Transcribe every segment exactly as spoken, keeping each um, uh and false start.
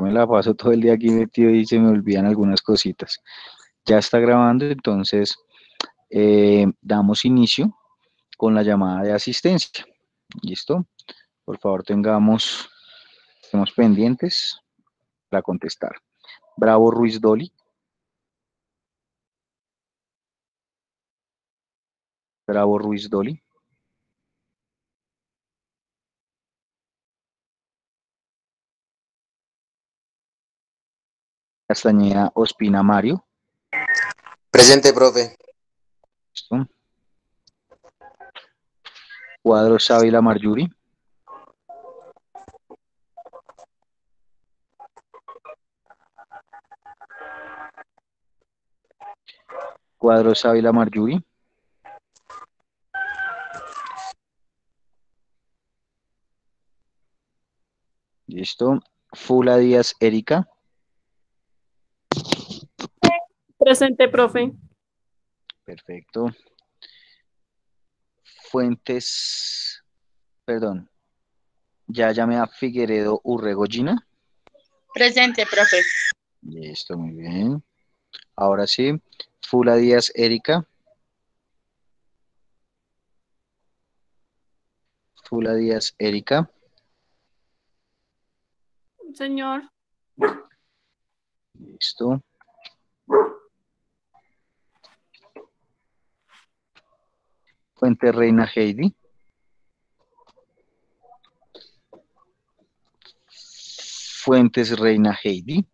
me la paso todo el día aquí metido y se me olvidan algunas cositas. Ya está grabando, entonces eh, damos inicio con la llamada de asistencia. ¿Listo? Por favor, tengamos, estemos pendientes para contestar. Bravo Ruiz Doli. Bravo Ruiz Doli. Castañeda Ospina Mario. Presente, profe. ¿Listo? Cuadros Ávila Marjuri. Cuadros Ávila Marjuri. ¿Listo? Fula Díaz Erika. Presente, profe. Perfecto. Fuentes, perdón, ya llamé a Figueredo Urrego Gina. Presente, profe. Listo, muy bien. Ahora sí, Fula Díaz Erika. Fula Díaz Erika. Señor. Listo. Fuente Reina Heidi. Fuentes Reina Heidi.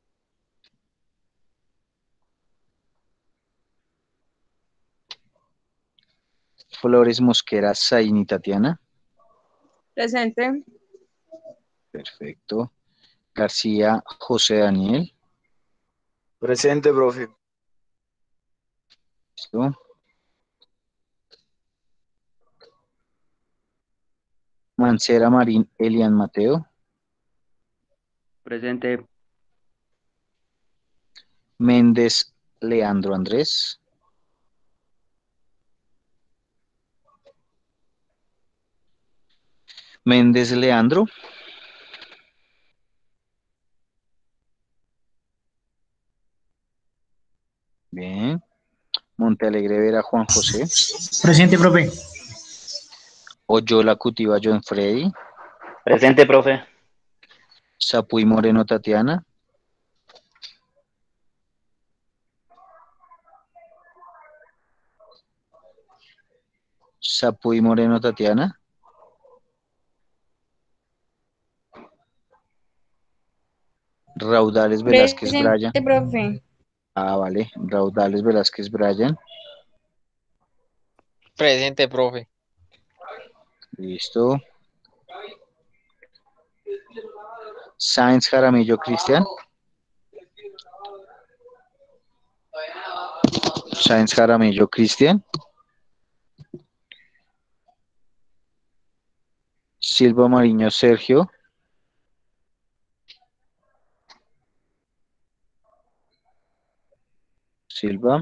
Flores Mosquera Zaini Tatiana. Presente. Perfecto. García José Daniel. Presente, profe. Listo. Mancera Marín Elian Mateo. Presente. Méndez Leandro Andrés. Méndez Leandro. Bien. Montealegre Vera Juan José. Presente, profe. Oyola Cutiva John Freddy. Presente, profe. Sapuy Moreno Tatiana. Sapuy Moreno Tatiana. Raudales Velázquez Bryan. Presente, profe. Ah, vale. Raudales Velázquez Bryan. Presente, profe. Listo. Sáenz Jaramillo Cristian. Sáenz Jaramillo Cristian. Silva Mariño Sergio. Silva.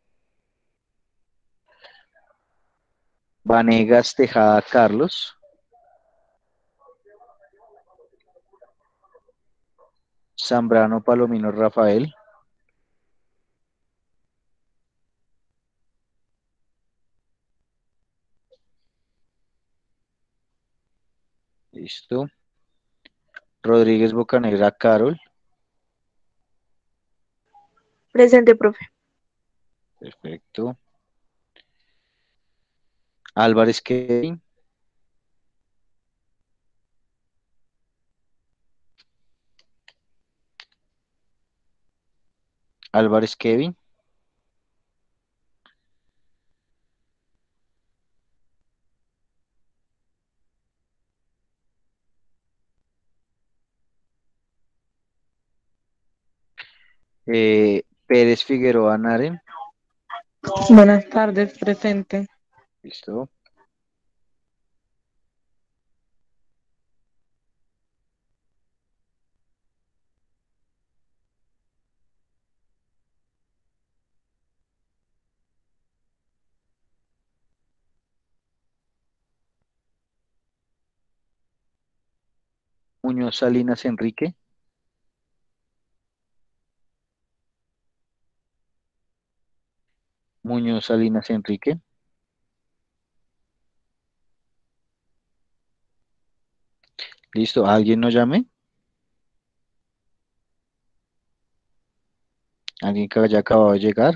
Vanegas Tejada Carlos. Zambrano Palomino Rafael. Listo. Rodríguez Bocanegra Carol. Presente, profe. Perfecto. Álvarez Kevin. Álvarez Kevin. Eh, Pérez Figueroa Naren. Buenas tardes, presente. Listo. Muñoz Salinas Enrique. Muñoz Salinas Enrique. Listo, ¿alguien nos llame? ¿Alguien que haya acabado de llegar?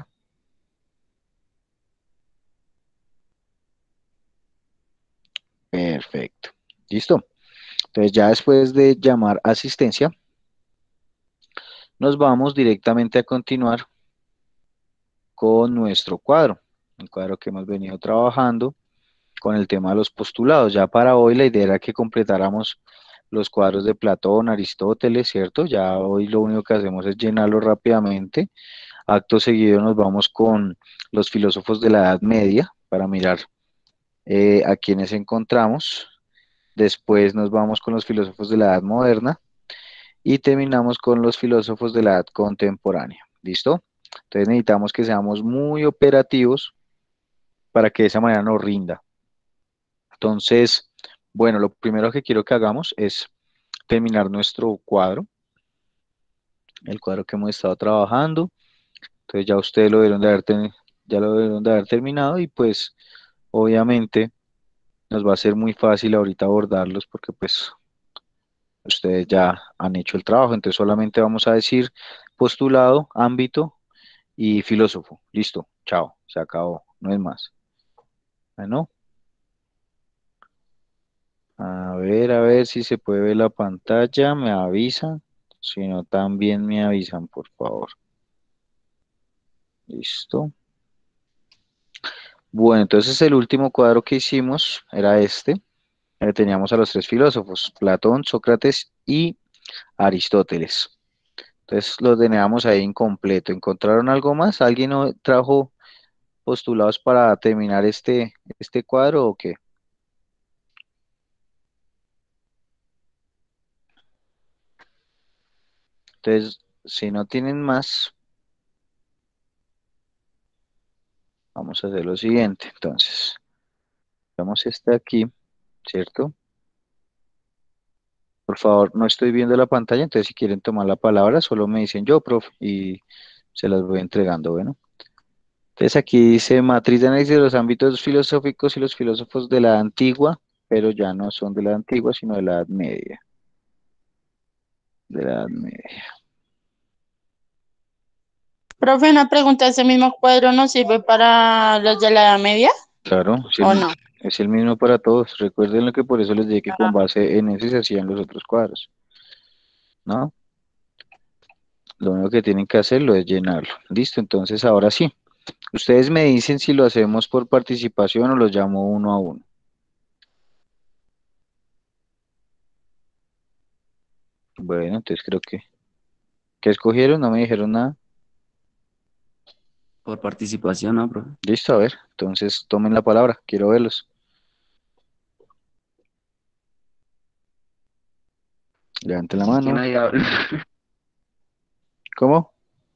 Perfecto. Listo. Entonces ya después de llamar asistencia, nos vamos directamente a continuar con nuestro cuadro, el cuadro que hemos venido trabajando con el tema de los postulados. Ya para hoy la idea era que completáramos los cuadros de Platón, Aristóteles, ¿cierto? Ya hoy lo único que hacemos es llenarlo rápidamente. Acto seguido nos vamos con los filósofos de la Edad Media para mirar eh, a quienes encontramos. Después nos vamos con los filósofos de la Edad Moderna y terminamos con los filósofos de la Edad Contemporánea. ¿Listo? Entonces necesitamos que seamos muy operativos para que de esa manera nos rinda. Entonces, bueno, lo primero que quiero que hagamos es terminar nuestro cuadro, el cuadro que hemos estado trabajando. Entonces ya ustedes lo debieron de haber, ten- ya lo debieron de haber terminado y pues obviamente nos va a ser muy fácil ahorita abordarlos porque pues ustedes ya han hecho el trabajo. Entonces solamente vamos a decir postulado, ámbito y filósofo. Listo, chao, se acabó, no es más. Bueno, a ver, a ver si se puede ver la pantalla, me avisan. Si no, también me avisan, por favor. Listo. Bueno, entonces el último cuadro que hicimos era este. Eh, teníamos a los tres filósofos, Platón, Sócrates y Aristóteles. Entonces los teníamos ahí incompleto. ¿Encontraron algo más? ¿Alguien no trajo postulados para terminar este, este cuadro o qué? Entonces, si no tienen más, vamos a hacer lo siguiente. Entonces, vamos este aquí, ¿cierto? Por favor, no estoy viendo la pantalla, entonces si quieren tomar la palabra, solo me dicen yo, profe, y se las voy entregando, bueno. Entonces aquí dice matriz de análisis de los ámbitos filosóficos y los filósofos de la Edad Antigua, pero ya no son de la Edad Antigua, sino de la Edad Media. De la Edad Media. Profe, una pregunta, ¿ese mismo cuadro nos sirve para los de la Edad Media Claro, es o el, no? es el mismo para todos. Recuerden lo que por eso les dije que con base en ese se hacían los otros cuadros, ¿no? Lo único que tienen que hacerlo es llenarlo. Listo, entonces ahora sí. Ustedes me dicen si lo hacemos por participación o los llamo uno a uno. Bueno, entonces creo que... ¿Qué escogieron? No me dijeron nada. Por participación, ¿no, profe? Listo, a ver. Entonces tomen la palabra. Quiero verlos. Levanten la Que mano. nadie habla. ¿Cómo?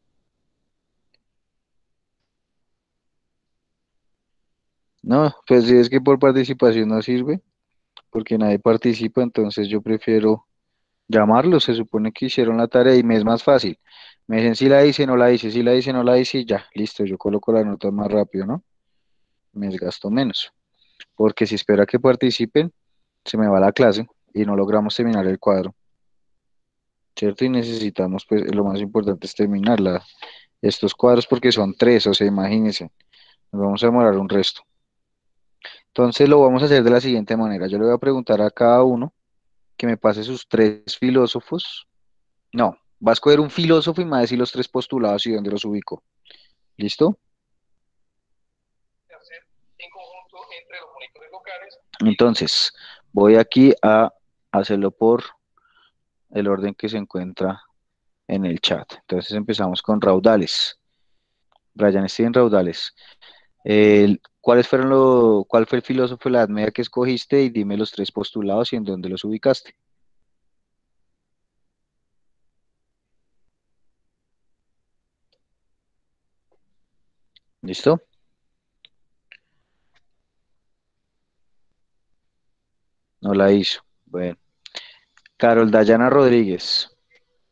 No, pues si es que por participación no sirve, porque nadie participa, entonces yo prefiero llamarlos. Se supone que hicieron la tarea y me es más fácil. Me dicen si la hice, no la hice, si la hice, no la hice y ya, listo, yo coloco las notas más rápido, ¿no? Me desgasto menos. Porque si espera que participen, se me va la clase y no logramos terminar el cuadro, ¿cierto? Y necesitamos, pues, lo más importante es terminar la- estos cuadros porque son tres, o sea, imagínense, nos vamos a demorar un resto. Entonces lo vamos a hacer de la siguiente manera. Yo le voy a preguntar a cada uno que me pase sus tres filósofos. No, va a escoger un filósofo y me va a decir los tres postulados y dónde los ubico. ¿Listo? Entonces, voy aquí a hacerlo por el orden que se encuentra en el chat. Entonces empezamos con raudales. Brian, estoy en raudales. El- ¿cuáles fueron lo, cuál fue el filósofo de la Edad Media que escogiste? Y dime los tres postulados y en dónde los ubicaste. ¿Listo? No la hizo. Bueno. Carol Dayana Rodríguez.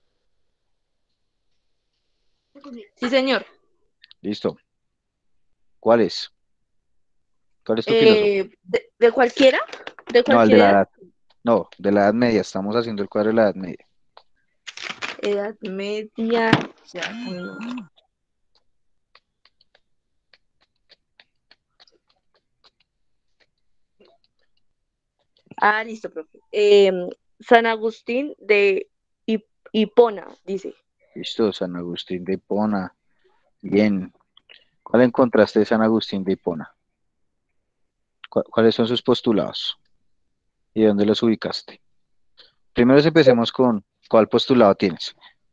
Sí, señor. Listo. ¿Cuál es? ¿Cuál es tu filósofo? Eh, de, ¿de cualquiera? ¿De No, el de cualquier la edad? edad. No, de la Edad Media. Estamos haciendo el cuadro de la Edad Media. Edad media. Ya, mm. Ah, listo, profe. Eh, San Agustín de Hip- Hipona, dice. Listo, San Agustín de Hipona. Bien. ¿Cuál encontraste de San Agustín de Hipona? ¿Cu- ¿Cuáles son sus postulados? ¿Y dónde los ubicaste? Primero empecemos con ¿cuál postulado tienes?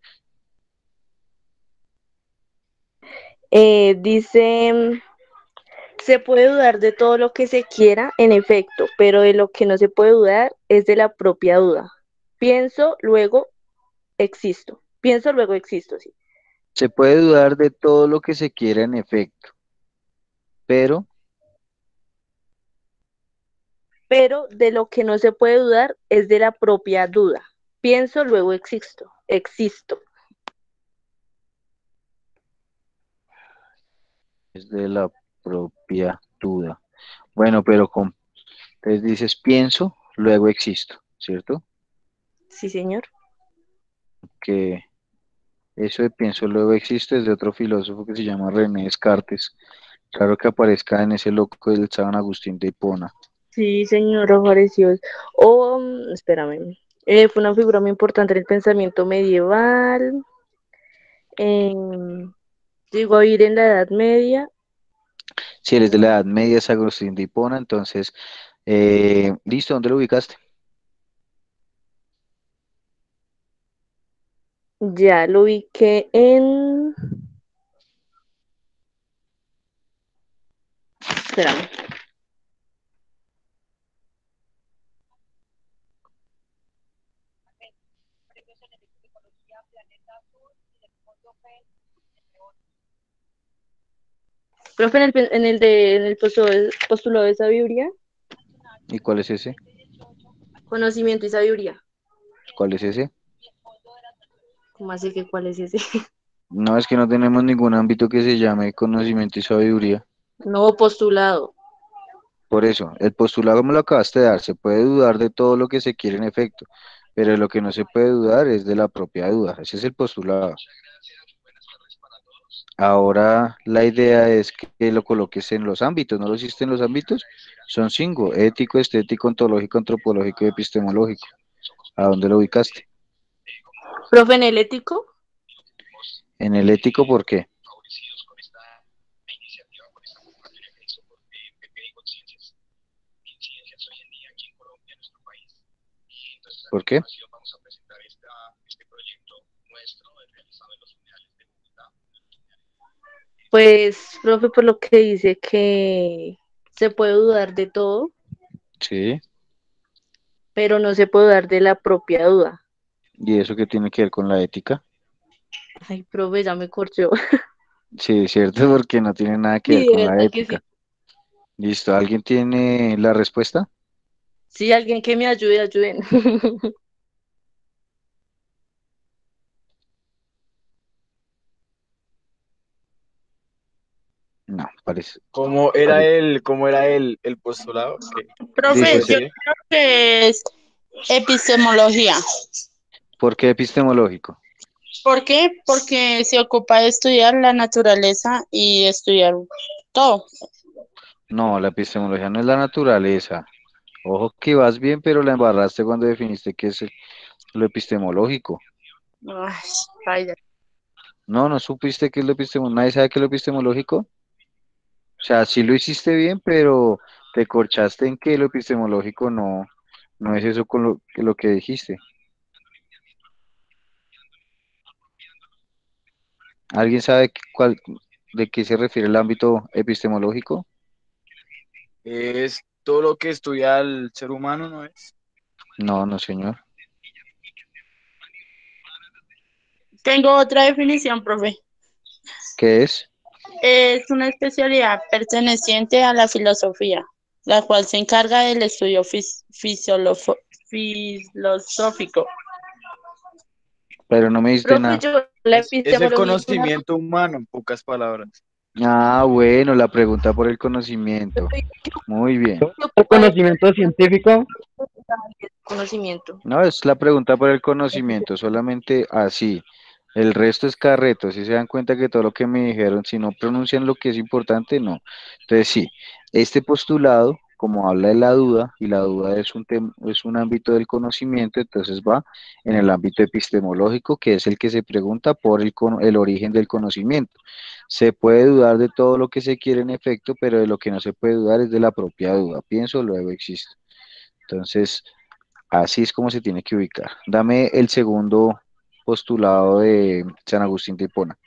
Eh, dice, se puede dudar de todo lo que se quiera, en efecto, pero de lo que no se puede dudar es de la propia duda. Pienso, luego existo. Pienso, luego existo, sí. Se puede dudar de todo lo que se quiera en efecto, pero Pero de lo que no se puede dudar es de la propia duda. Pienso, luego existo. Existo. es de la propia duda. Bueno, pero con, entonces dices pienso, luego existo, ¿cierto? Sí, señor. Que eso de pienso, luego existo es de otro filósofo que se llama René Descartes. Claro que aparezca en ese loco del San Agustín de Hipona. Sí, señor, apareció. Oh, mm, espérame. Eh, fue una figura muy importante en el pensamiento medieval. em, Llegó a vivir en la Edad Media. Si eres de la mm, Edad Media, es Agustín de Hipona, entonces, eh, listo, ¿dónde lo ubicaste? Ya lo ubiqué en. Espérame. Profe, en el, pe- en el, de, en el postulado, de, postulado de sabiduría, ¿Y cuál es ese? conocimiento y sabiduría. ¿Cuál es ese? ¿Cómo así que cuál es ese? No, es que no tenemos ningún ámbito que se llame conocimiento y sabiduría. No, postulado. Por eso, el postulado me lo acabaste de dar, se puede dudar de todo lo que se quiere en efecto, pero de lo que no se puede dudar es de la propia duda. Ese es el postulado. Ahora la idea es que lo coloques en los ámbitos, ¿no lo hiciste en los ámbitos? Son cinco, ético, estético, ontológico, antropológico y epistemológico. ¿A dónde lo ubicaste? Profe, en el ético, En el ético, ¿por qué? ¿Por qué? pues, profe, por lo que dice que se puede dudar de todo, Sí, pero no se puede dudar de la propia duda. ¿y eso qué tiene que ver con la ética? Ay, profe, ya me corrió. Sí, es cierto, porque no tiene nada que ver Sí, de con la verdad que sí. ética. ¿Listo? ¿Alguien tiene la respuesta? Sí, alguien que me ayude, ayuden. No, parece, ¿Cómo era parece. el, cómo era el, el postulado? ¿Qué, qué Profe, puedo Dice, yo se- decir? creo que es epistemología. ¿por qué epistemológico? ¿Por qué? Porque se ocupa de estudiar la naturaleza y estudiar todo. No, la epistemología no es la naturaleza. Ojo que vas bien, pero la embarraste cuando definiste qué es el- lo epistemológico. Ay, vaya. No, no supiste qué es lo epistemológico. Nadie sabe qué es lo epistemológico. O sea, sí lo hiciste bien, pero te corchaste en que lo epistemológico no, no es eso con lo, que lo que dijiste. ¿Alguien sabe qué- cuál, de qué se refiere el ámbito epistemológico? Es todo lo que estudia el ser humano, ¿no es? No, no, señor. Tengo otra definición, profe. ¿Qué es? Es una especialidad perteneciente a la filosofía, la cual se encarga del estudio fis- fisiolofo- filosófico. Pero no me diste Profe, nada. yo la Es, es el epistemología es una. conocimiento humano, en pocas palabras. Ah, bueno, la pregunta por el conocimiento. Muy bien. ¿El conocimiento científico? Conocimiento. No, es la pregunta por el conocimiento, solamente así. El resto es carreto. Si se dan cuenta que todo lo que me dijeron, si no pronuncian lo que es importante, no. Entonces, sí, este postulado, como habla de la duda, y la duda es un tem- es un ámbito del conocimiento, entonces va en el ámbito epistemológico, que es el que se pregunta por el, cono- el origen del conocimiento. Se puede dudar de todo lo que se quiere en efecto, pero de lo que no se puede dudar es de la propia duda. Pienso, luego existe. Entonces, así es como se tiene que ubicar. Dame el segundo postulado de San Agustín de Hipona.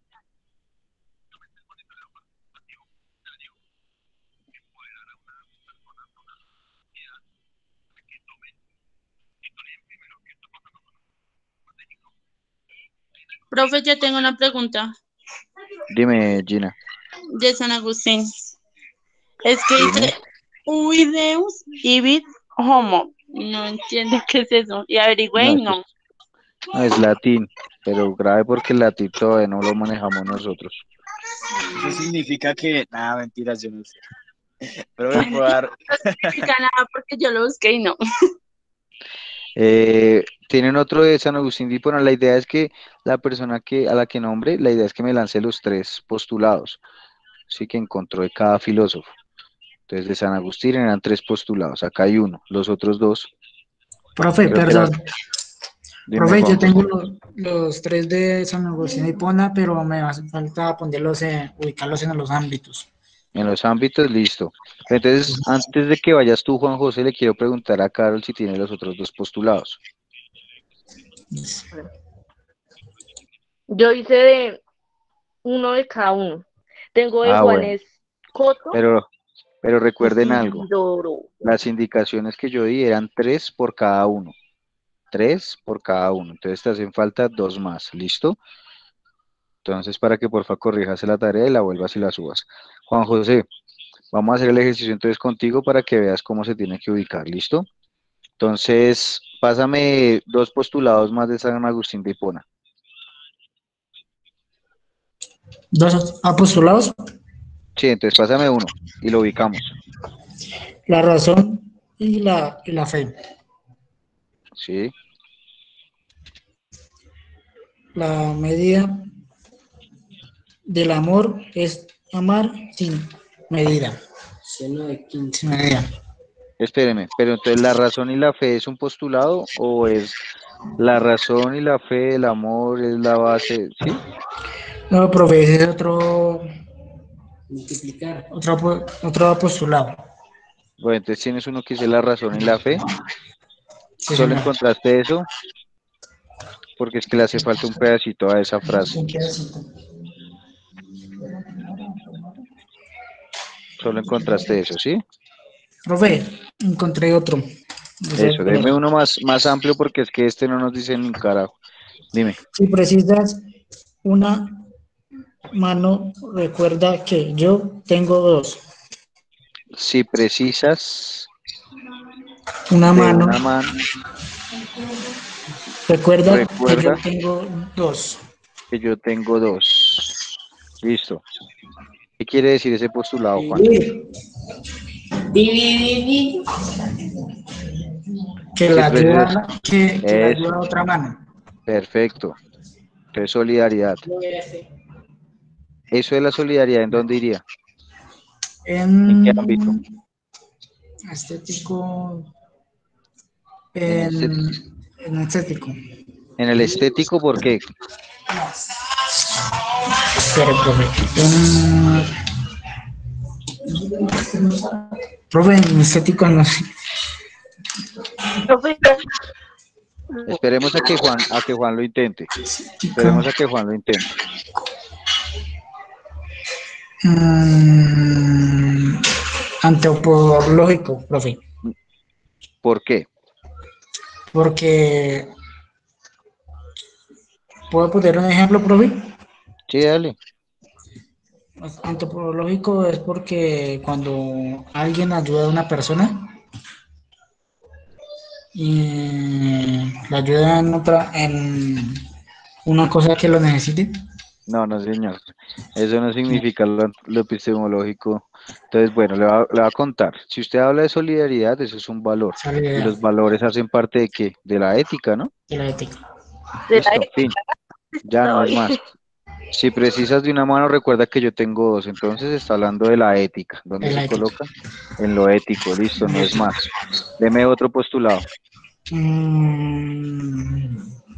Profe, yo tengo una pregunta Dime, Gina. de San Agustín. Es que Dime. dice Uideus ibit homo. No entiendo qué es eso. Y averigüé No, y eso no. es, no, es latín, pero grave porque el latín todavía no lo manejamos nosotros. Eso significa que, nada, mentiras, yo no sé. Pero me puedo dar, No significa nada porque yo lo busqué y no. Eh, tienen otro de San Agustín de Hipona. La idea es que la persona que, a la que nombre, la idea es que me lance los tres postulados, sí, que encontró de cada filósofo. Entonces, de San Agustín eran tres postulados. Acá hay uno. Los otros dos, Profe, creo que la... perdón. Dime, Profe, Juan yo tengo José. los, los tres de San Agustín de Hipona, pero me hace falta ponerlos en, ubicarlos en los ámbitos. En los ámbitos, listo. Entonces, antes de que vayas tú, Juan José, le quiero preguntar a Carol si tiene los otros dos postulados. Yo hice de uno de cada uno. Tengo de Ah, bueno, Juanes Coto pero, pero y recuerden algo. Sidoro. Las indicaciones que yo di eran tres por cada uno. Tres por cada uno. Entonces te hacen falta dos más. ¿Listo? Entonces, para que porfa corrijas la tarea y la vuelvas y la subas. Juan José, vamos a hacer el ejercicio entonces contigo para que veas cómo se tiene que ubicar. ¿Listo? Entonces, pásame dos postulados más de San Agustín de Hipona. Dos apostolados, Sí, entonces pásame uno y lo ubicamos. la razón y la, y la fe. Sí, La medida del amor es amar sin medida. Sin medida. espéreme, pero entonces la razón y la fe es un postulado o es la razón y la fe, el amor es la base, ¿sí? No, profe, ese es otro, otro, apo- otro apostolado. Bueno, entonces tienes uno que dice la razón y la fe. Sí, Solo señor. encontraste eso porque es que le hace falta un pedacito a esa frase. Un pedacito. Solo encontraste eso, ¿sí? Profe, encontré otro. No sé Eso, cuál deme es. uno más, más amplio porque es que este no nos dice ni un carajo. Dime, Si precisas una mano, recuerda que yo tengo dos. si precisas Una de mano, una mano, recuerda que yo recuerda tengo dos. que yo tengo dos. Listo. ¿Qué quiere decir ese postulado, Juan? Que Si la precisas, ayuda, que, que la ayuda eso, a otra mano. perfecto. Entonces, solidaridad. ¿Eso de la solidaridad en dónde iría? ¿En qué ámbito? En estético, En el, en, estet- en estético. en el estético, ¿por qué? Espera, profe. En, profe, en estético no sé. Profe, Esperemos a que Juan, a que Juan lo intente. Estético. Esperemos a que Juan lo intente. Mm, antropológico, profe. ¿Por qué? Porque, ¿puedo poner un ejemplo, profe? Sí, dale. Pues, antropológico es porque cuando alguien ayuda a una persona y la ayuda en otra, en una cosa que lo necesite, No, no, señor. Eso no significa lo, lo epistemológico. Entonces, bueno, le va, le va a contar. Si usted habla de solidaridad, eso es un valor. Y Solidaridad los valores hacen parte de qué? De la ética, ¿no? de la ética. De la Listo, fin. Ya no es estoy. más. Si precisas de una mano, recuerda que yo tengo dos. Entonces está hablando de la ética. ¿Dónde De la se ética. coloca? En lo ético. Listo, no es más. Deme otro postulado. Mm,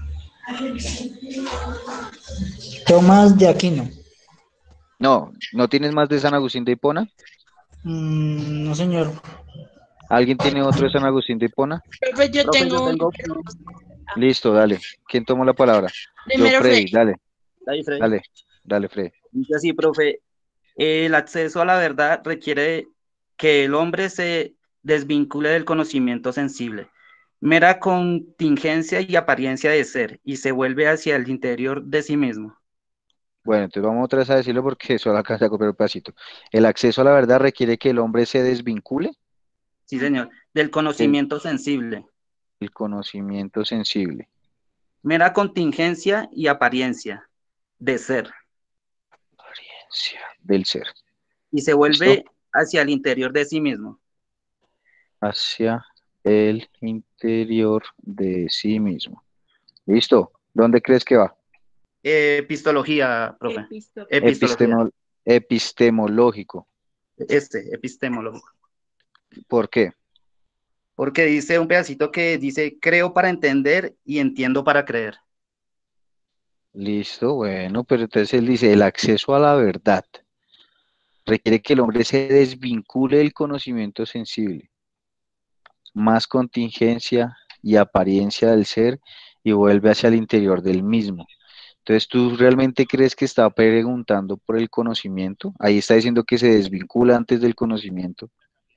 Tomás de Aquino. No, ¿no tienes más de San Agustín de Hipona? Mm, no, señor. ¿Alguien tiene otro de San Agustín de Hipona? Profe, yo Profe, tengo yo uno. tengo Listo, dale. ¿Quién tomó la palabra? John Primero, Freddy, Freddy. dale, Ahí, Freddy. dale, dale, Freddy. Dice así, profe, el acceso a la verdad requiere que el hombre se desvincule del conocimiento sensible, mera contingencia y apariencia de ser, y se vuelve hacia el interior de sí mismo. Bueno, entonces vamos otra vez a decirlo porque solo acá se copiar un pedacito. El acceso a la verdad requiere que el hombre se desvincule Sí, señor, del del conocimiento sensible, del conocimiento sensible. mera contingencia y apariencia de ser, Apariencia del ser. y se ¿Listo? vuelve hacia el interior de sí mismo. Hacia el interior de sí mismo. ¿Listo? ¿Dónde crees que va? Epistología, profe. Epistología. Epistemo- epistemológico. Este, epistemológico. ¿Por qué? Porque dice un pedacito que dice, creo para entender y entiendo para creer. Listo, bueno, pero entonces él dice, el acceso a la verdad requiere que el hombre se desvincule del conocimiento sensible, más contingencia y apariencia del ser y vuelve hacia el interior del mismo. Entonces, ¿tú realmente crees que está preguntando por el conocimiento? Ahí está diciendo que se desvincula antes del conocimiento.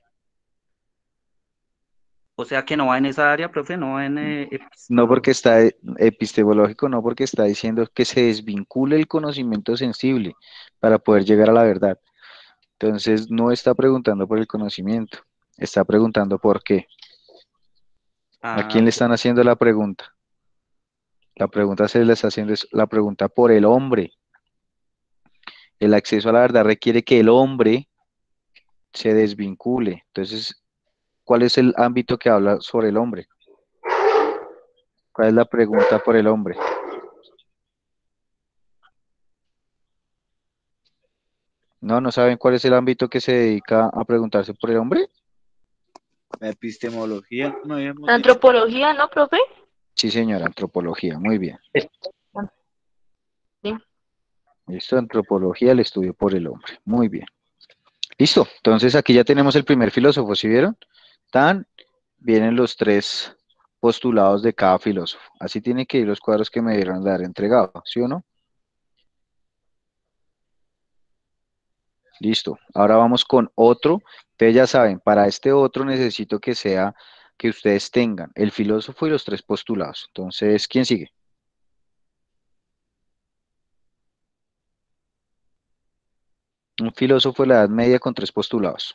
O sea que no va en esa área, profe, no va en eh, No porque epistemología. está eh, epistemológico, no porque está diciendo que se desvincule el conocimiento sensible para poder llegar a la verdad. Entonces, no está preguntando por el conocimiento, está preguntando por qué. ¿A Ah, quién le ok. están haciendo la pregunta? La pregunta se le está haciendo es la pregunta por el hombre. El acceso a la verdad requiere que el hombre se desvincule. Entonces, ¿cuál es el ámbito que habla sobre el hombre? ¿Cuál es la pregunta por el hombre? ¿No? ¿No saben cuál es el ámbito que se dedica a preguntarse por el hombre? la epistemología, no habíamos dicho. Antropología, ¿no, profe? Sí, señora, antropología, muy bien. Sí. Listo, antropología, el estudio por el hombre, muy bien. Listo, entonces aquí ya tenemos el primer filósofo, ¿sí vieron? Tan, vienen los tres postulados de cada filósofo. Así tienen que ir los cuadros que me dieron dar entregado, ¿sí o no? Listo, ahora vamos con otro. Ustedes ya saben, para este otro necesito que sea que ustedes tengan el filósofo y los tres postulados. Entonces, ¿quién sigue? Un filósofo de la Edad Media con tres postulados.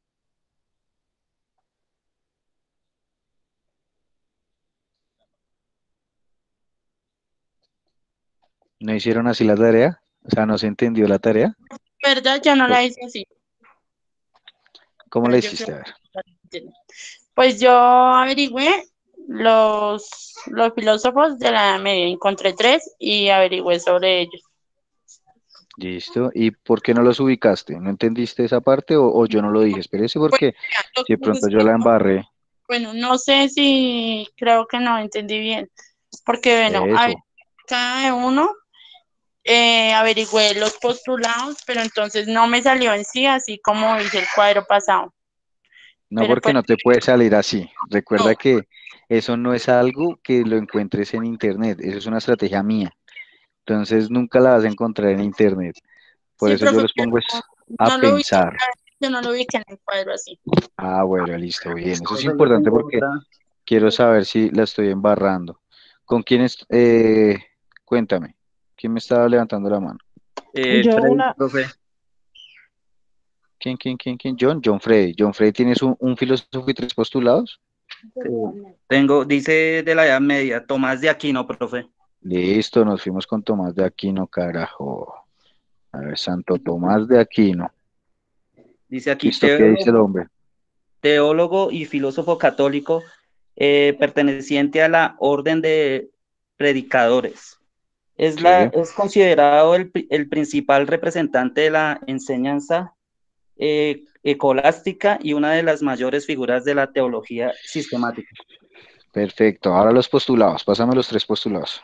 ¿No hicieron así la tarea? O sea, ¿no se entendió la tarea? ¿Verdad? Yo no la hice así. ¿Cómo Pero la yo hiciste? creo A ver. que la entiendo. Pues yo averigüé los, los filósofos de la Edad Media, encontré tres y averigüé sobre ellos. Listo. ¿Y por qué no los ubicaste? ¿No entendiste esa parte o, o yo no lo dije? Espérese Pues, porque mira, lo si de que pasa pronto es yo que la no- embarré. bueno, no sé si creo que no entendí bien, porque bueno, a ver, Eso. cada uno eh, averigüé los postulados, pero entonces no me salió en sí, así como hice el cuadro pasado. No Pero porque pues no te puede salir así. Recuerda no, que eso no es algo que lo encuentres en internet. Eso es una estrategia mía. Entonces nunca la vas a encontrar en internet. Por sí, eso yo profe, los yo pongo es no, a no lo vi, pensar. yo no lo vi que en el cuadro así. Ah, bueno, listo, bien. Eso es Profe, yo importante tengo porque otra. quiero saber si la estoy embarrando. ¿Con quién es? Eh, cuéntame. ¿Quién me estaba levantando la mano? Eh, Yo Freddy, una, profe. ¿Quién, quién, quién, quién? John, John Freddy. John Freddy, ¿tienes un, un filósofo y tres postulados? Eh, tengo, dice de la Edad Media, Tomás de Aquino, profe. Listo, nos fuimos con Tomás de Aquino, carajo. A ver, Santo Tomás de Aquino. Dice aquí, Listo, ¿qué dice el teólogo, hombre? teólogo y filósofo católico, eh, perteneciente a la orden de predicadores. Es, Sí, la, es considerado el, pri- el principal representante de la enseñanza eh, escolástica y una de las mayores figuras de la teología sistemática. perfecto. Ahora los postulados. Pásame los tres postulados.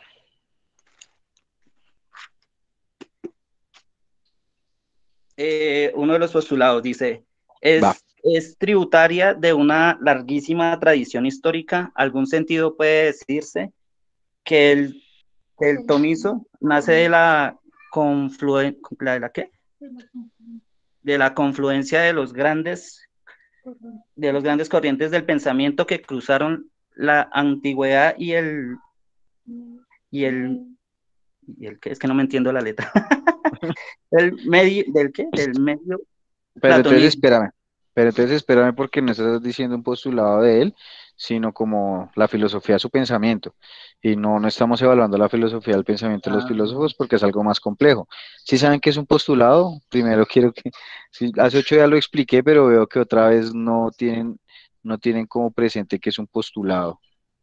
Eh, uno de los postulados dice, Va. es, es tributaria de una larguísima tradición histórica. Algún sentido puede decirse que el, que el tomiso nace de la confluen- ¿la de la qué? De la confluencia de los grandes, de los grandes corrientes del pensamiento que cruzaron la antigüedad y el, y el, y el ¿qué? Es que no me entiendo la letra. El medio, ¿del qué? Del medio Pero entonces platonismo. espérame. Pero entonces espérame porque no estás diciendo un postulado de él, sino como la filosofía de su pensamiento. Y no, no estamos evaluando la filosofía del pensamiento de los Ah, filósofos porque es algo más complejo. Si saben qué es un postulado, primero quiero que, sí, hace ocho días lo expliqué, pero veo que otra vez no tienen, no tienen como presente qué es un postulado.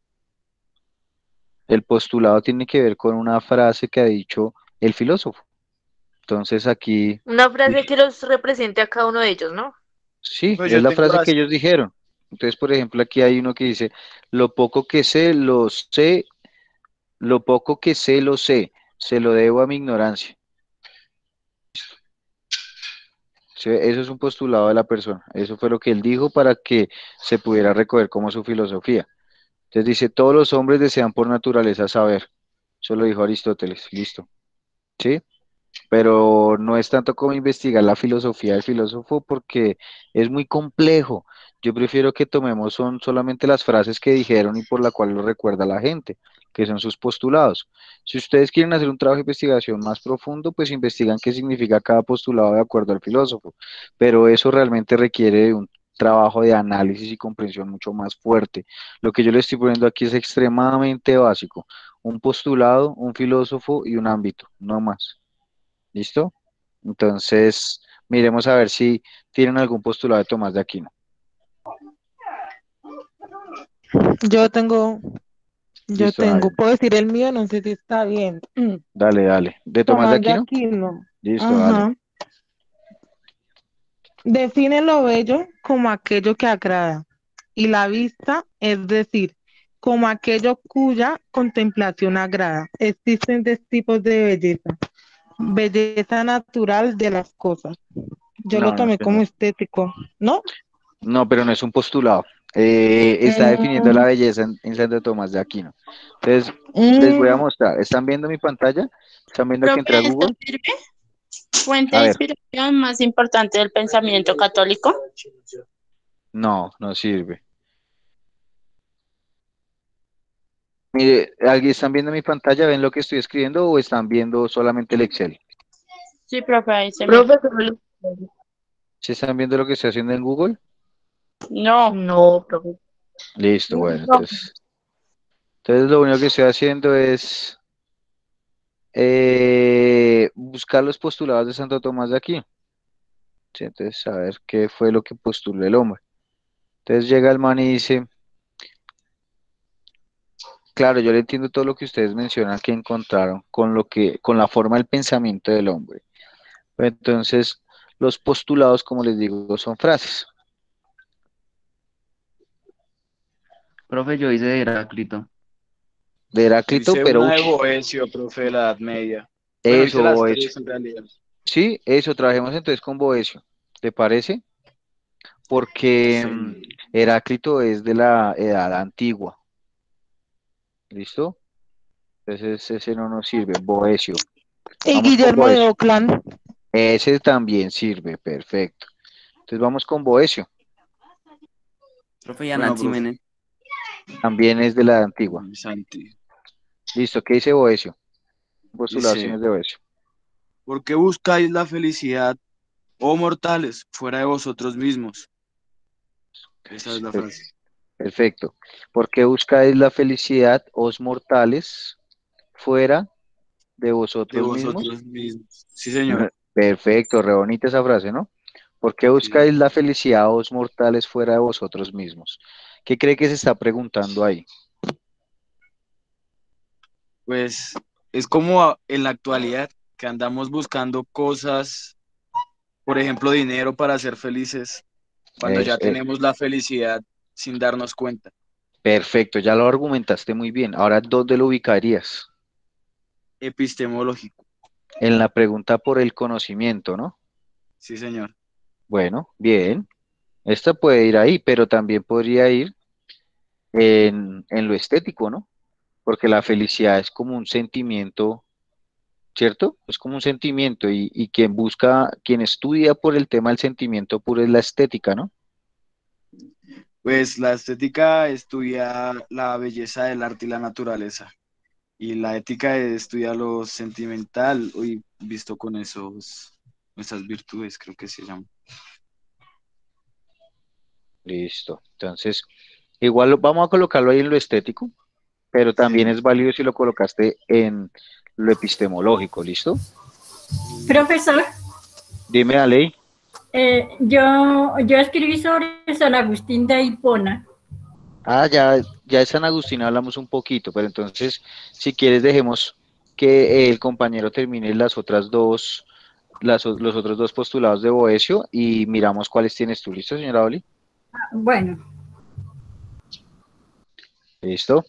El postulado tiene que ver con una frase que ha dicho el filósofo. Entonces aquí, Una frase que los represente a cada uno de ellos, ¿no? sí, Pues es yo la tengo frase la que ellos dijeron. Entonces, por ejemplo, aquí hay uno que dice, lo poco que sé, lo sé, lo poco que sé, lo sé, se lo debo a mi ignorancia. Sí, eso es un postulado de la persona. Eso fue lo que él dijo para que se pudiera recoger como su filosofía. Entonces dice, todos los hombres desean por naturaleza saber. Eso lo dijo Aristóteles. Listo. ¿Sí? Pero no es tanto como investigar la filosofía del filósofo porque es muy complejo. Yo prefiero que tomemos son solamente las frases que dijeron y por la cual lo recuerda la gente, que son sus postulados. Si ustedes quieren hacer un trabajo de investigación más profundo, pues investigan qué significa cada postulado de acuerdo al filósofo, pero eso realmente requiere de un trabajo de análisis y comprensión mucho más fuerte. Lo que yo le estoy poniendo aquí es extremadamente básico. Un postulado, un filósofo y un ámbito, no más. ¿Listo? Entonces, miremos a ver si tienen algún postulado de Tomás de Aquino. Yo tengo, yo Listo, dale, tengo, puedo decir el mío, no sé si está bien. dale, dale. ¿De Tomás de Tomás de Aquino? Aquino. Listo, dale. Ajá. Define lo bello como aquello que agrada y la vista, es decir, como aquello cuya contemplación agrada. Existen dos tipos de belleza. Belleza natural de las cosas. Yo lo No, no, tomé este no como es. estético, ¿no? No, pero no es un postulado. Eh, está definiendo Mm, la belleza en, en Santo Tomás de Aquino. Entonces, les voy a mm, mostrar. ¿Están viendo mi pantalla? ¿Están viendo que Profe, entré a ¿esto Google? sirve? Fuente A de ver, inspiración más importante del pensamiento católico. no, no sirve. Mire, ¿alguien están viendo mi pantalla? ¿Ven lo que estoy escribiendo o están viendo solamente el Excel? Sí, profe, ahí se me... Profe, solo- ¿Sí están viendo lo que estoy haciendo en Google? No, no, profe. Listo, no, bueno, profe. entonces, entonces lo único que estoy haciendo es eh, buscar los postulados de Santo Tomás de Aquino. Sí, entonces, saber qué fue lo que postuló el hombre. Entonces llega el man y dice, claro, yo le entiendo todo lo que ustedes mencionan que encontraron con lo que, con la forma del pensamiento del hombre. Entonces, los postulados, como les digo, son frases. profe, yo hice de Heráclito. De Yo Heráclito, hice pero una de ush, Boecio, profe de la Edad Media. Bueno, hice las eso, eso. tres en realidad. Sí, eso, trabajemos entonces con Boecio. ¿Te parece? Porque mm, Sí. Heráclito es de la edad antigua. ¿Listo? Entonces ese no nos sirve. Boecio. Y Vamos con Guillermo de Boecio. Oclan. Ese también sirve. Perfecto. Entonces vamos con Boecio. Profe, y Bueno, profe. Anaxímenes. También es de la edad antigua. Santi. Listo. ¿Qué dice Boecio? Dice, Postulaciones de Boecio. ¿por qué buscáis la felicidad, oh mortales, fuera de vosotros mismos? Esa es la frase. Perfecto. ¿Por qué buscáis la felicidad, os mortales, fuera de De vosotros mismos. vosotros mismos. Sí, señor. Perfecto, re bonita esa frase, ¿no? ¿Por qué buscáis la felicidad, os mortales, fuera de vosotros mismos? ¿Qué cree que se está preguntando ahí? Pues es como a- en la actualidad que andamos buscando cosas, por ejemplo, dinero para ser felices, cuando Es, ya eh, tenemos la felicidad sin darnos cuenta. perfecto, ya lo argumentaste muy bien. Ahora, ¿dónde lo ubicarías? Epistemológico. En la pregunta por el conocimiento, ¿no? Sí, señor. Bueno, bien. Esta puede ir ahí, pero también podría ir en, en lo estético, ¿no? Porque la felicidad es como un sentimiento, ¿cierto? Es como un sentimiento y, y quien busca, quien estudia por el tema del sentimiento puro es la estética, ¿no? Pues la estética estudia la belleza del arte y la naturaleza. Y la ética estudia lo sentimental, hoy visto con esos, esas virtudes, creo que se llama. Listo. Entonces, igual lo- vamos a colocarlo ahí en lo estético, pero Sí, también señor. es válido si lo colocaste en lo epistemológico, ¿listo? Profesor, Dime, Aley. eh, yo, yo escribí sobre San Agustín de Hipona. Ah, ya, ya de San Agustín hablamos un poquito, pero entonces, si quieres, dejemos que el compañero termine las otras dos, las, o- los otros dos postulados de Boecio y miramos cuáles tienes tú. ¿Listo, señora Oli? Bueno, ¿Listo?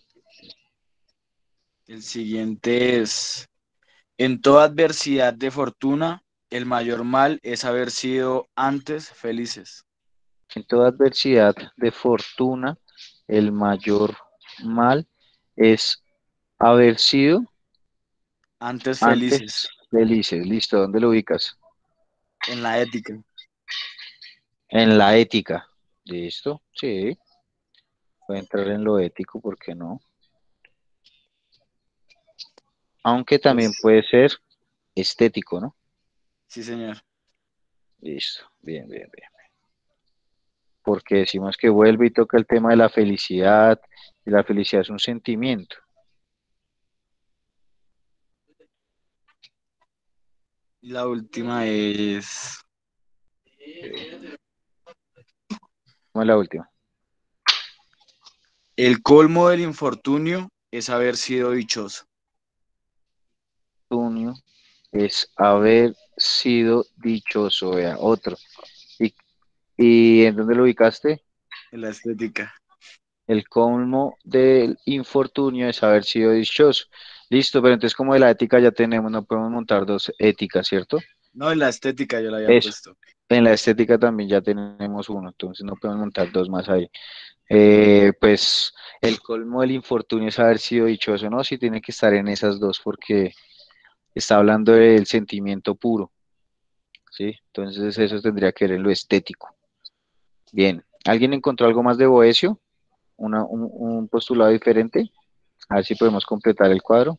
El siguiente es, en toda adversidad de fortuna, el mayor mal es haber sido antes felices. En toda adversidad de fortuna, el mayor mal es haber sido Antes antes felices, felices. ¿Listo? ¿Dónde lo ubicas? en la ética. En la ética. ¿Listo? Sí. Puede entrar en lo ético, ¿por qué no? Aunque también Pues, puede ser estético, ¿no? sí, señor. Listo. Bien, bien, bien. Porque decimos que vuelve y toca el tema de la felicidad, y la felicidad es un sentimiento. Y la última es, ¿Cómo es la última? el colmo del infortunio es haber sido dichoso. Junio es haber sido dichoso, vea, otro. ¿Y, y en dónde lo ubicaste? En la estética. El colmo del infortunio es haber sido dichoso. Listo, pero entonces como de la ética ya tenemos, no podemos montar dos éticas, ¿cierto? No, en la estética yo la había Eso. puesto. En la estética también ya tenemos uno, entonces no podemos montar dos más ahí. Eh, pues el colmo del infortunio es haber sido dichoso, ¿no? Sí tiene que estar en esas dos porque está hablando del sentimiento puro, ¿sí? Entonces eso tendría que ver en lo estético. Bien, ¿alguien encontró algo más de Boecio? Una- un, un postulado diferente. A ver si podemos completar el cuadro.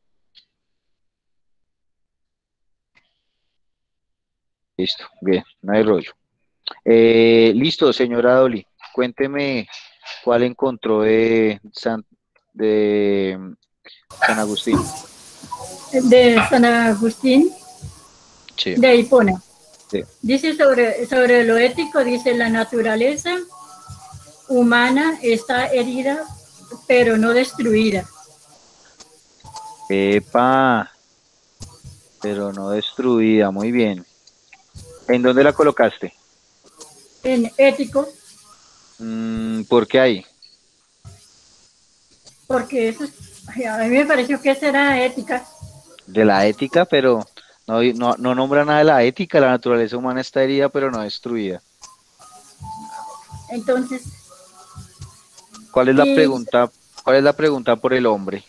Listo, bien, no hay rollo. Eh, listo, señora Dolly, cuénteme cuál encontró de San, de San Agustín. de San Agustín Sí, de Hipona. sí. Dice sobre, sobre lo ético, dice la naturaleza humana está herida, pero no destruida. Epa, pero no destruida, muy bien. ¿En dónde la colocaste? En ético, Mm, ¿por qué ahí? porque eso es- ay, a mí me pareció que esa era ética. De la ética, pero no, no, no nombra nada de la ética. La naturaleza humana está herida, pero no destruida. Entonces, ¿Cuál es la y pregunta? ¿Cuál es la pregunta por el hombre?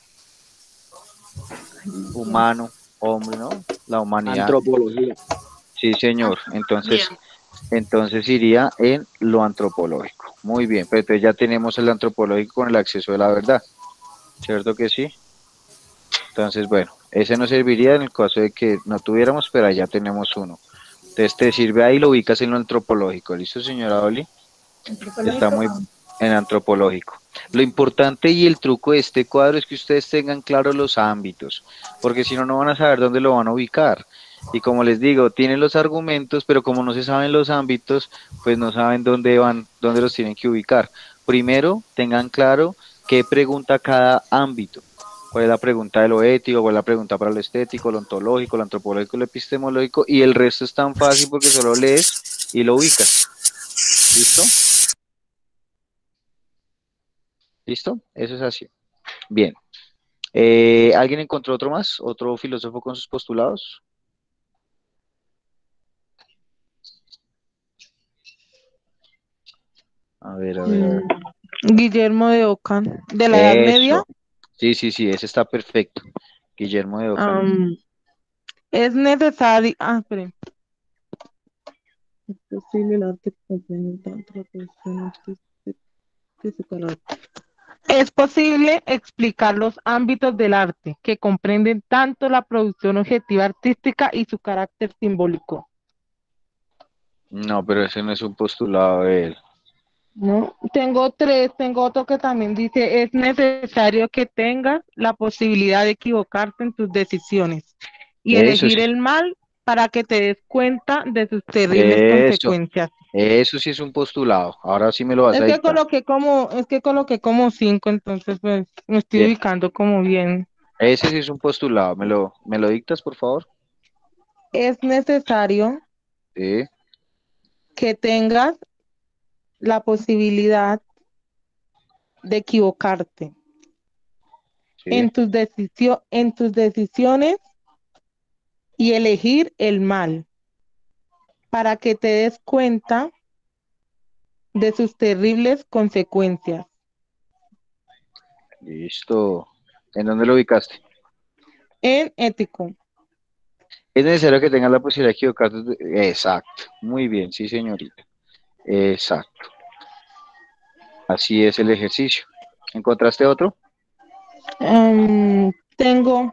Humano, hombre, ¿no? La humanidad. Antropología. Sí, señor. Entonces, Bien. entonces iría en lo antropológico. Muy bien, pero entonces ya tenemos el antropológico con el acceso de la verdad. ¿Cierto que sí? Entonces, bueno, ese nos serviría en el caso de que no tuviéramos, pero ya tenemos uno. Entonces te sirve ahí, lo ubicas en lo antropológico. ¿Listo, señora Oli? Está antropológico, muy, En antropológico. Lo importante y el truco de este cuadro es que ustedes tengan claros los ámbitos, porque si no, no van a saber dónde lo van a ubicar. Y como les digo, tienen los argumentos, pero como no se saben los ámbitos, pues no saben dónde van, dónde los tienen que ubicar. Primero, tengan claro qué pregunta cada ámbito. ¿Cuál es la pregunta de lo ético? ¿Cuál es la pregunta para lo estético, lo ontológico, lo antropológico, lo epistemológico? Y el resto es tan fácil porque solo lees y lo ubicas. ¿Listo? ¿Listo? Eso es así. Bien. Eh, ¿alguien encontró otro más? ¿Otro filósofo con sus postulados? A ver, a ver, a ver. Mm, Guillermo de Ockham, de la Edad Media. Eso. Sí, sí, sí, ese está perfecto. Guillermo de Ockham. am, es necesario. Ah, espere. Es posible el arte que comprende tanto la producción artística que su carácter. Es posible explicar los ámbitos del arte que comprenden tanto la producción objetiva artística y su carácter simbólico. No, pero ese no es un postulado de él. ¿No? Tengo tres, tengo otro que también dice, es necesario que tengas la posibilidad de equivocarte en tus decisiones y Eso elegir sí, el mal para que te des cuenta de sus terribles eso, consecuencias. eso sí es un postulado. Ahora sí me lo vas Es a que dictar. coloqué como, es que coloqué como cinco, entonces pues me estoy Bien, ubicando como bien. ese sí es un postulado. ¿Me lo, me lo dictas, por favor? Es necesario Sí, que tengas la posibilidad de equivocarte sí. en tus decisiones, en tus decisiones y elegir el mal para que te des cuenta de sus terribles consecuencias. Listo. ¿En dónde lo ubicaste? En ético. Es necesario que tengas la posibilidad de equivocarte. Exacto. Muy bien, sí, señorita. Exacto. Así es el ejercicio. ¿Encontraste otro? Em, tengo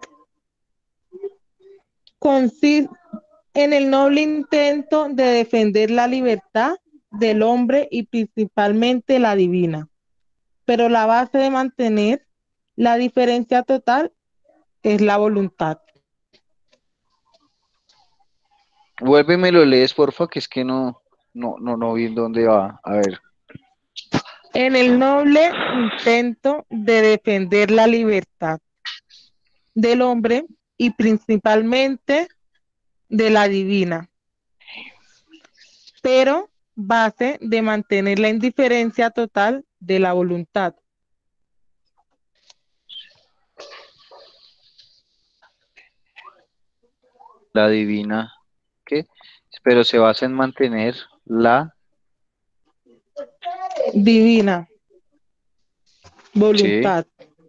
consiste en el noble intento de defender la libertad del hombre y principalmente la divina, pero la base de mantener la diferencia total es la voluntad. Vuelve y me lo lees, porfa, que es que no, no, no, no vi en dónde va. A ver. En el noble intento de defender la libertad del hombre y principalmente de la divina, pero base de mantener la indiferencia total de la voluntad. La divina, ¿qué? Pero se basa en mantener la, Divina sí, voluntad,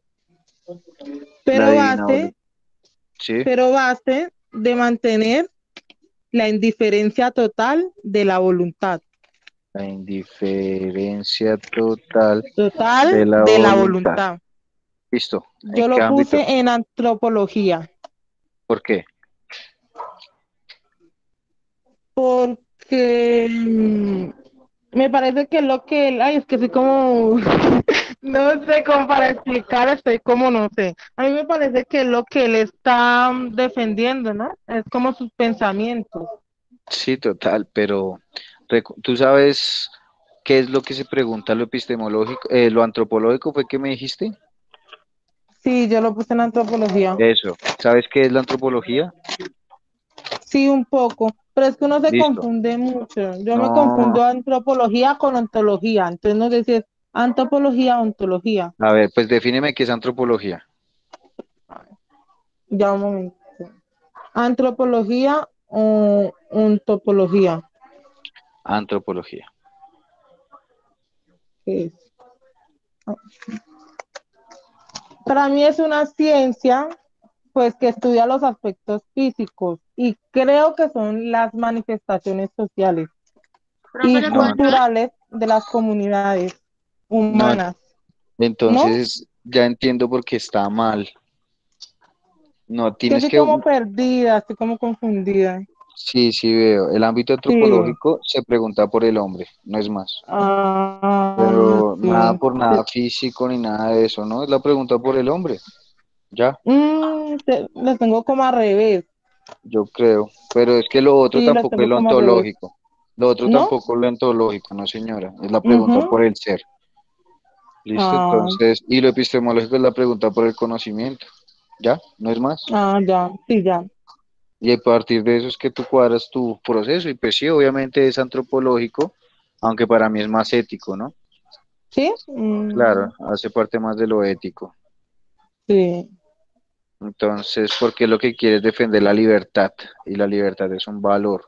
la pero divina voluntad, base, sí, pero base de mantener la indiferencia total de la voluntad. la indiferencia total de Total la de la voluntad. voluntad. Listo. ¿En Yo qué lo ámbito? puse en antropología, ¿Por qué? porque mm, me parece que lo que él, ay, es que soy como, no sé cómo para explicar, estoy como no sé. A mí me parece que lo que él está mm, defendiendo, ¿no? Es como sus pensamientos. Sí, total, pero recu- tú sabes qué es lo que se pregunta lo epistemológico, eh, lo antropológico fue que me dijiste. Sí, yo lo puse en antropología. Eso. ¿Sabes qué es la antropología? Sí, un poco, pero es que uno se Listo. confunde mucho. Yo me No, confundo antropología con ontología, entonces no sé si es antropología o ontología. a ver, pues defíneme qué es antropología. Ya un momento. Antropología o ontología. Antropología. ¿Qué es? Para mí es una ciencia, pues, que estudia los aspectos físicos y creo que son las manifestaciones sociales Profe, y ¿le puedo No, ayudar? culturales de las comunidades no, humanas, ¿no? entonces ya entiendo por qué está mal. No, Que tienes estoy que, como perdida, estoy como confundida. Sí, sí veo. El ámbito Sí. antropológico se pregunta por el hombre, no es más. Ah, Pero nada sí. por nada físico ni nada de eso, ¿no? Es la pregunta por el hombre. Ya, Mm, te- los tengo como al revés. yo creo. Pero es que lo otro Sí, los tampoco es tengo lo como al revés. ontológico. Lo otro ¿No? tampoco es lo ontológico, no señora. Es la pregunta Ujú. por el ser. ¿Listo? Ah, Entonces, y lo epistemológico es la pregunta por el conocimiento. ¿Ya? ¿No es más? ah, ya, sí, ya. Y a partir de eso es que tú cuadras tu proceso. Y pues sí, obviamente es antropológico, aunque para mí es más ético, ¿no? ¿Sí? Claro, Mm, hace parte más de lo ético. sí. Entonces, porque lo que quiere es defender la libertad, y la libertad es un valor,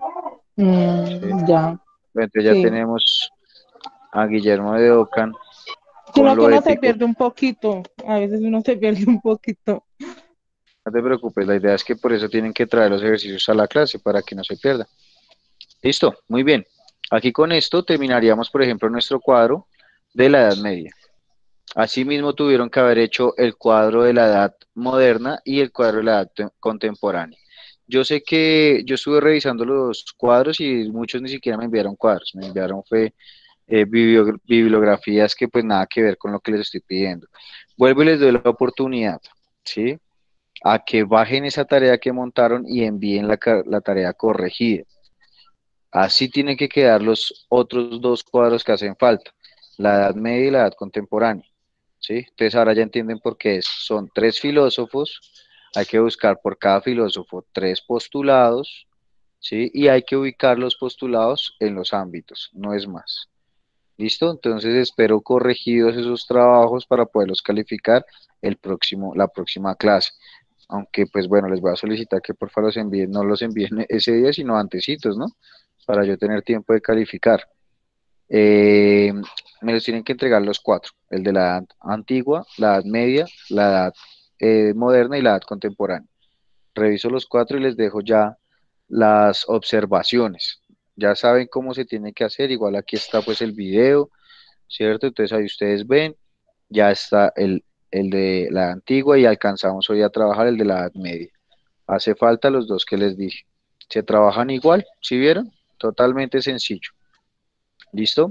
¿sí? Mm, ya, Entonces ya sí. tenemos a Guillermo de Ockham con Sino que lo uno se ético. pierde un poquito. A veces uno se pierde un poquito. No te preocupes, la idea es que por eso tienen que traer los ejercicios a la clase, para que no se pierda. Listo, muy bien. Aquí con esto terminaríamos, por ejemplo, nuestro cuadro de la Edad Media. Asimismo, tuvieron que haber hecho el cuadro de la Edad Moderna y el cuadro de la Edad te- Contemporánea. Yo sé que yo estuve revisando los cuadros y muchos ni siquiera me enviaron cuadros, me enviaron fue eh, biblio- bibliografías que pues nada que ver con lo que les estoy pidiendo. Vuelvo y les doy la oportunidad, ¿sí? A que bajen esa tarea que montaron y envíen la, ca- la tarea corregida. Así tienen que quedar los otros dos cuadros que hacen falta, la Edad Media y la Edad Contemporánea, ¿sí? Entonces ahora ya entienden por qué es. Son tres filósofos, hay que buscar por cada filósofo tres postulados, ¿sí? Y hay que ubicar los postulados en los ámbitos, no es más. ¿Listo? Entonces espero corregidos esos trabajos para poderlos calificar el próximo, la próxima clase. Aunque pues bueno, les voy a solicitar que por favor los envíen, no los envíen ese día, sino antecitos, ¿no? Para yo tener tiempo de calificar. Eh, Me los tienen que entregar los cuatro, el de la edad antigua, la edad media, la edad eh, moderna y la edad contemporánea. Reviso los cuatro y les dejo ya las observaciones. Ya saben cómo se tiene que hacer, igual aquí está pues el video, ¿cierto? Entonces ahí ustedes ven, ya está el, el de la antigua y alcanzamos hoy a trabajar el de la edad media. Hace falta los dos que les dije. Se trabajan igual, ¿sí vieron? Totalmente sencillo. ¿Listo?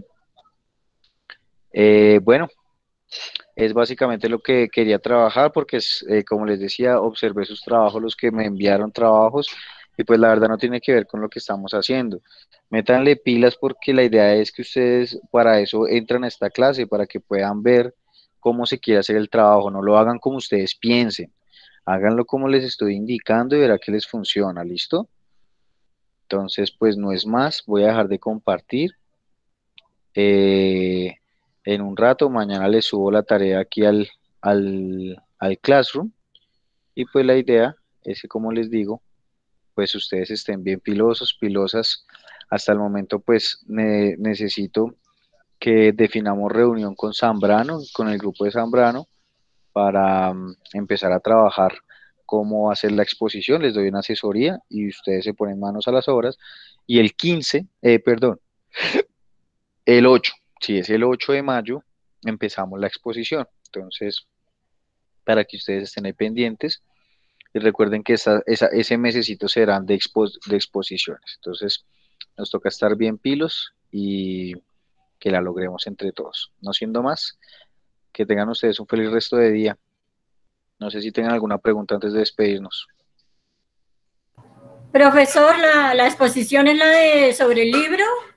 Eh, bueno, es básicamente lo que quería trabajar porque, es, eh, como les decía, observé sus trabajos, los que me enviaron trabajos, y pues la verdad no tiene que ver con lo que estamos haciendo. Métanle pilas porque la idea es que ustedes para eso entran a esta clase, para que puedan ver cómo se quiere hacer el trabajo. No lo hagan como ustedes piensen, háganlo como les estoy indicando y verá que les funciona, ¿listo? Entonces, pues no es más, voy a dejar de compartir. Eh, en un rato, mañana les subo la tarea aquí al, al, al Classroom, y pues la idea es que, como les digo, pues ustedes estén bien pilosos, pilosas. Hasta el momento pues ne- necesito que definamos reunión con Zambrano, con el grupo de Zambrano, para mm, empezar a trabajar cómo hacer la exposición. Les doy una asesoría y ustedes se ponen manos a las obras. Y el quince, eh, perdón, el ocho, si es el ocho de mayo, empezamos la exposición. Entonces, para que ustedes estén ahí pendientes y recuerden que esa, esa- ese mesecito serán de, expo- de exposiciones. Entonces, nos toca estar bien pilos y que la logremos entre todos. No siendo más, que tengan ustedes un feliz resto de día. No sé si tengan alguna pregunta antes de despedirnos. Profesor, la, la exposición es la de sobre el libro.